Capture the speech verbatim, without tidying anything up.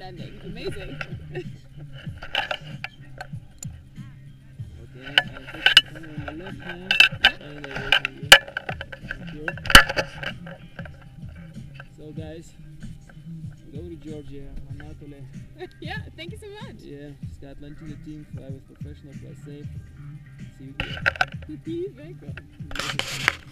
landing. Amazing. Okay, I'll take the camera in my left hand and away from you. Thank you. So guys, go to Georgia, Anatole. Yeah, thank you so much. Yeah, Scotland to the team, fly with professional, fly safe. See you here. Very cool.